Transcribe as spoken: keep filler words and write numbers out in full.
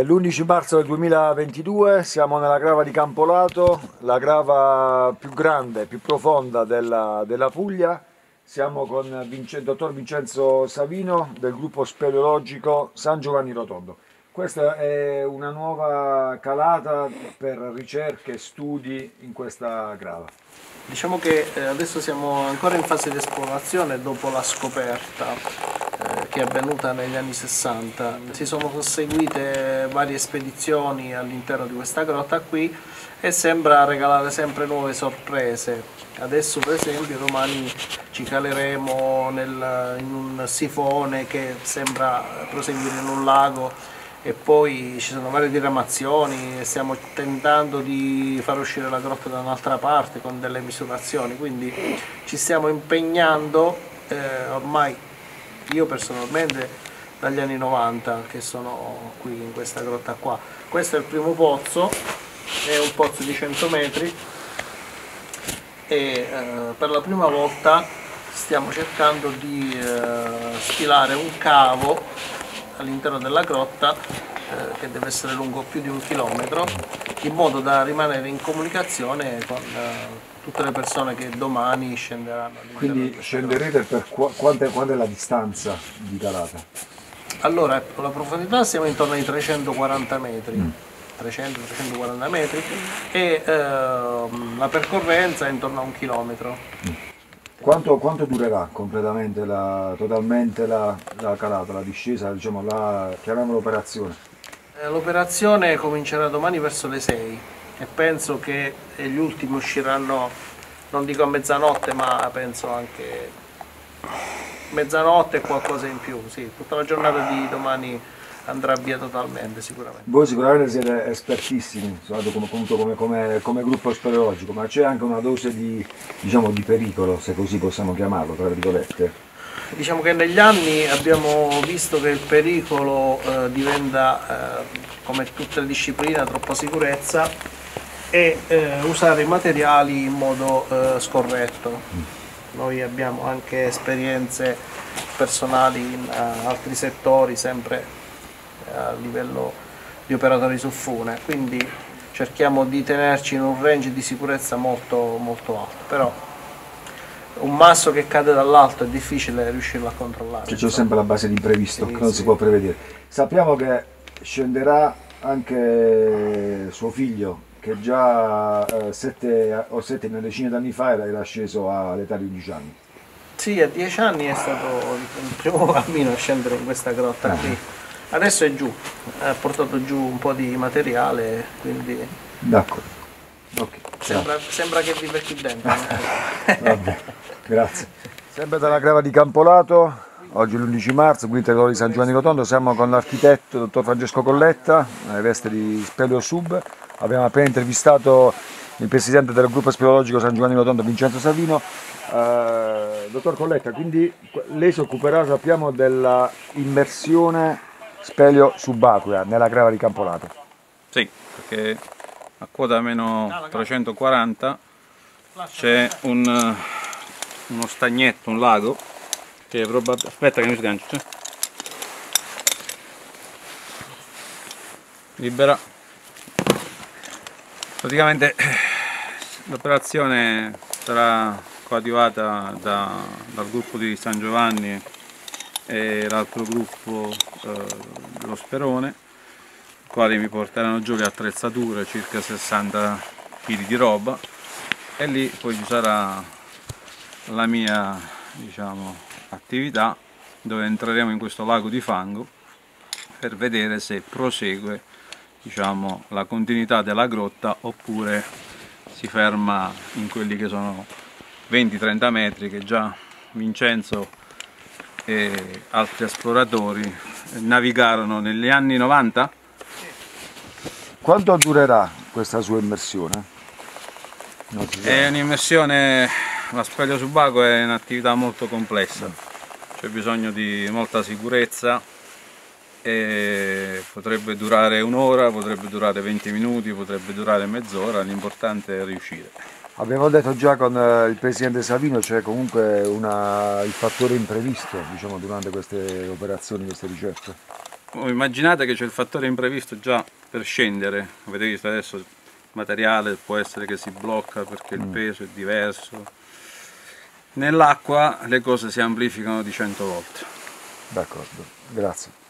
l'undici marzo del duemilaventidue, siamo nella grava di Campolato, la grava più grande, più profonda della, della Puglia. Siamo con il dottor Vincenzo Savino del gruppo speleologico San Giovanni Rotondo. Questa è una nuova calata per ricerche e studi in questa grava. Diciamo che eh, adesso siamo ancora in fase di esplorazione dopo la scoperta eh, che è avvenuta negli anni sessanta. Si sono susseguite varie spedizioni all'interno di questa grotta qui e sembra regalare sempre nuove sorprese. Adesso per esempio domani ci caleremo nel, in un sifone che sembra proseguire in un lago e poi ci sono varie diramazioni e stiamo tentando di far uscire la grotta da un'altra parte con delle misurazioni, quindi ci stiamo impegnando eh, ormai io personalmente dagli anni novanta che sono qui in questa grotta qua. Questo è il primo pozzo, è un pozzo di cento metri e eh, per la prima volta stiamo cercando di eh, stilare un cavo all'interno della grotta eh, che deve essere lungo più di un chilometro, in modo da rimanere in comunicazione con eh, tutte le persone che domani scenderanno. Quindi scenderete per qu quanta, quanta è la distanza di calata? Allora, la profondità siamo intorno ai trecentoquaranta metri, mm. trecento trecentoquaranta metri e eh, la percorrenza è intorno a un chilometro. Mm. Quanto, quanto durerà completamente, la, totalmente la, la calata, la discesa, diciamo, la, chiamiamola operazione? L'operazione comincerà domani verso le sei e penso che gli ultimi usciranno, non dico a mezzanotte, ma penso anche mezzanotte e qualcosa in più, sì, tutta la giornata di domani andrà via totalmente sicuramente. Voi sicuramente siete espertissimi, come, come, come, come gruppo speleologico, ma c'è anche una dose di, diciamo, di pericolo, se così possiamo chiamarlo, tra virgolette. Diciamo che negli anni abbiamo visto che il pericolo eh, diventa, eh, come tutte le discipline, troppa sicurezza e eh, usare i materiali in modo eh, scorretto. Mm. Noi abbiamo anche esperienze personali in uh, altri settori, sempre a livello di operatori su fune, quindi cerchiamo di tenerci in un range di sicurezza molto, molto alto, però un masso che cade dall'alto è difficile riuscirlo a controllare. C'è sempre la base di imprevisto, sì, che non sì. si può prevedere. Sappiamo che scenderà anche suo figlio, che già eh, sette o sette una decina d'anni fa era, era sceso all'età di undici anni. Sì, a dieci anni è stato il primo bambino a scendere in questa grotta ah. qui. Adesso è giù, ha portato giù un po' di materiale, quindi d'accordo. Okay. Sembra, sembra che vive qui dentro. Vabbè, grazie. Sempre dalla grava di Campolato, oggi è l'undici marzo, qui in territorio di San Giovanni Rotondo, siamo con l'architetto dottor Francesco Colletta, nelle veste di Speleo Sub. Abbiamo appena intervistato il presidente del gruppo speleologico San Giovanni Rotondo, Vincenzo Savino. Uh, dottor Colletta, quindi lei si occuperà, sappiamo, della immersione speleo subacquea nella grava di Campolato. Sì, perché a quota meno trecentoquaranta c'è un, uno stagnetto, un lago, che è probabilmente... aspetta che mi sgancio, cioè. Libera. Praticamente l'operazione sarà coadiuvata da, dal gruppo di San Giovanni e l'altro gruppo, eh, lo Sperone, i quali mi porteranno giù le attrezzature, circa sessanta chili di roba, e lì poi ci sarà la mia, diciamo, attività, dove entreremo in questo lago di fango per vedere se prosegue, diciamo, la continuità della grotta oppure si ferma in quelli che sono venti trenta metri che già Vincenzo e altri esploratori navigarono negli anni novanta. Quanto durerà questa sua immersione? È un'immersione, la speleo subacquea è un'attività molto complessa, c'è bisogno di molta sicurezza e potrebbe durare un'ora, potrebbe durare venti minuti, potrebbe durare mezz'ora, l'importante è riuscire. Abbiamo detto già con il presidente Savino, c'è comunque una, il fattore imprevisto, diciamo, durante queste operazioni, queste ricerche. immaginate che c'è il fattore imprevisto già per scendere, avete visto adesso il materiale può essere che si blocca perché il peso è diverso, nell'acqua le cose si amplificano di cento volte. D'accordo, grazie.